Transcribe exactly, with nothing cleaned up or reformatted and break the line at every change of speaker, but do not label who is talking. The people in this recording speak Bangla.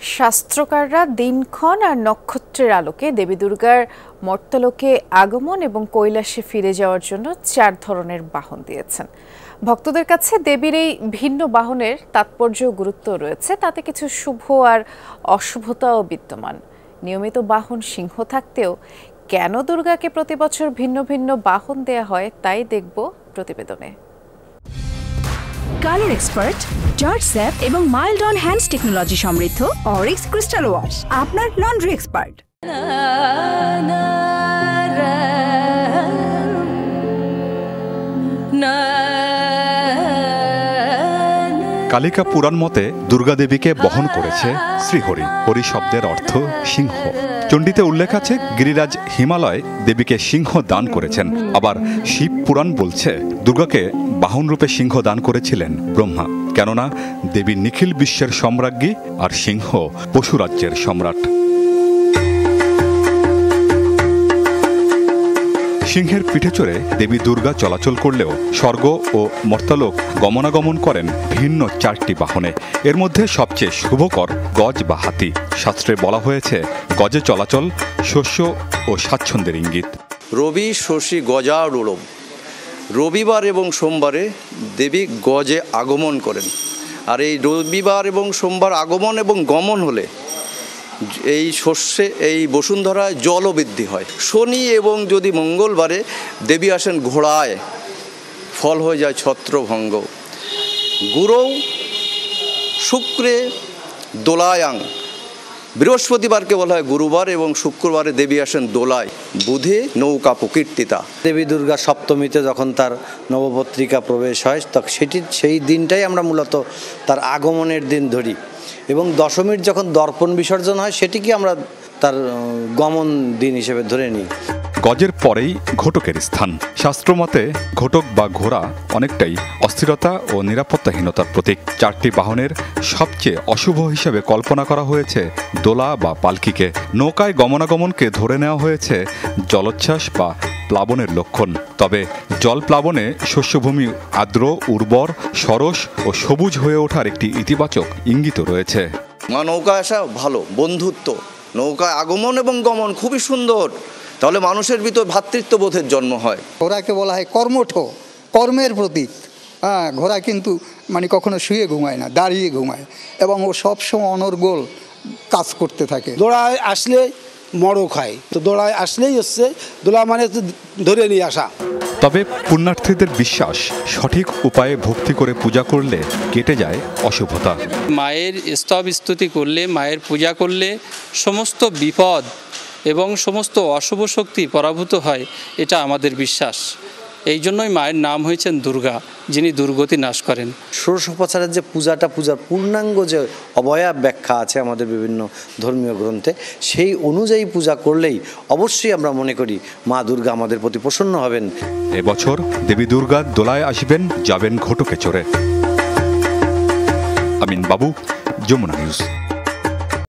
শাস্ত্রকাররা দিনক্ষণ আর নক্ষত্রের আলোকে দেবী দুর্গার মর্ত্যলোকে আগমন এবং কৈলাসে ফিরে যাওয়ার জন্য চার ধরনের বাহন দিয়েছেন। ভক্তদের কাছে দেবীর এই ভিন্ন বাহনের তাৎপর্য ও গুরুত্ব রয়েছে, তাতে কিছু শুভ আর অশুভতাও বিদ্যমান। নিয়মিত বাহন সিংহ থাকতেও কেন দুর্গাকে প্রতি বছর ভিন্ন ভিন্ন বাহন দেয়া হয় তাই দেখব প্রতিবেদনে।
কালার এক্সপার্ট, জর্জ স্যাপ এবং মাইল্ড অন হ্যান্ডস টেকনোলজি সমৃদ্ধ অরিক্স ক্রিস্টাল ওয়াশ আপনার লন্ড্রি এক্সপার্ট।
কালিকা পুরাণ মতে দুর্গা দেবীকে বহন করেছে শ্রীহরি। হরি শব্দের অর্থ সিংহ। চণ্ডীতে উল্লেখ আছে গিরিরাজ হিমালয় দেবীকে সিংহ দান করেছেন। আবার শিব পুরাণ বলছে দুর্গাকে বাহন রূপে সিংহ দান করেছিলেন ব্রহ্মা, কেননা দেবী নিখিল বিশ্বের সম্রাজ্ঞী আর সিংহ পশুরাজ্যের সম্রাট। সিংহের পিঠে চড়ে দেবী দুর্গা চলাচল করলেও স্বর্গ ও মর্ত্যলোক গমনাগমন করেন ভিন্ন চারটি বাহনে। এর মধ্যে সবচেয়ে শুভকর গজ বা হাতি। শাস্ত্রে বলা হয়েছে গজে চলাচল শস্য ও স্বাচ্ছন্দ্যের ইঙ্গিত।
রবি শশী গজারূঢ়। রবিবার এবং সোমবারে দেবী গজে আগমন করেন, আর এই রবিবার এবং সোমবার আগমন এবং গমন হলে এই শস্যে এই বসুন্ধরায় জলও বৃদ্ধি হয়। শনি এবং যদি মঙ্গলবারে দেবী আসেন ঘোড়ায়, ফল হয়ে যায় ছত্রভঙ্গ। গুরৌ শুক্রে দোলায়াং। বৃহস্পতিবারকে বলা হয় গুরুবার এবং শুক্রবারে দেবী আসেন দোলায়। বুধে নৌকা প্রকীর্তিতা।
দেবী দুর্গা সপ্তমীতে যখন তার নবপত্রিকা প্রবেশ হয় তখন সেটি সেই দিনটাই আমরা মূলত তার আগমনের দিন ধরি, এবং দশমীর যখন দর্পণ বিসর্জন হয় সেটিকে আমরা তার গমন দিন হিসেবে ধরে নিই।
গজের পরেই ঘটকের স্থান। শাস্ত্রমতে ঘটক বা ঘোড়া অনেকটাই অস্থিরতা ও নিরাপত্তাহীনতার প্রতীক। চারটি বাহনের সবচেয়ে অশুভ হিসেবে কল্পনা করা হয়েছে দোলা বা পালকিকে। নৌকায় গমনাগমনকে ধরে নেওয়া হয়েছে জলোচ্ছ্বাস বা প্লাবনের লক্ষণ। তবে জল প্লাবনে শস্যভূমি আর্দ্র, উর্বর, সরস ও সবুজ হয়ে ওঠার একটি ইতিবাচক ইঙ্গিত রয়েছে।
মা নৌকায় আসা ভালো, বন্ধুত্ব, নৌকায় আগমন এবং গমন খুবই সুন্দর, তাহলে মানুষের ভিতর ভ্রাতৃত্ববোধের জন্ম হয়।
ঘোড়াকে বলা হয় কর্মঠ, কর্মের প্রতীক। হ্যাঁ, ঘোড়া কিন্তু মানে কখনো শুয়ে ঘুমায় না, দাঁড়িয়ে ঘুমায়, এবং ও সবসময় অনর্গল কাজ করতে থাকে।
দোড়ায় আসলে মড়ক হয়, তো দোড়ায় আসলেই হচ্ছে দোলা মানে ধরে নিয়ে আসা।
তবে পুণ্যার্থীদের বিশ্বাস সঠিক উপায়ে ভক্তি করে পূজা করলে কেটে যায় অশুভতা।
মায়ের স্তব স্তুতি করলে, মায়ের পূজা করলে সমস্ত বিপদ এবং সমস্ত অশুভ শক্তি পরাভূত হয়, এটা আমাদের বিশ্বাস। এই জন্যই মায়ের নাম হয়েছেন দুর্গা, যিনি দুর্গতি নাশ করেন।
ষোড়শোপচারের যে পূজাটা, পূজার পূর্ণাঙ্গ যে অবয়ব ব্যাখ্যা আছে আমাদের বিভিন্ন ধর্মীয় গ্রন্থে, সেই অনুযায়ী পূজা করলেই অবশ্যই আমরা মনে করি মা দুর্গা আমাদের প্রতি প্রসন্ন হবেন।
এবছর দেবী দুর্গা দোলায় আসবেন, যাবেন ঘটকে চড়ে। আমিন বাবু, যমুনা নিউজ।